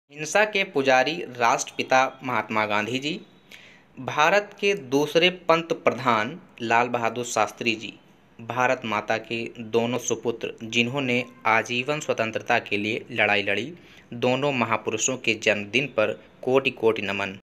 हिंसा के पुजारी राष्ट्रपिता महात्मा गांधी जी, भारत के दूसरे पंत प्रधान लाल बहादुर शास्त्री जी, भारत माता के दोनों सुपुत्र जिन्होंने आजीवन स्वतंत्रता के लिए लड़ाई लड़ी, दोनों महापुरुषों के जन्मदिन पर कोटि कोटि नमन।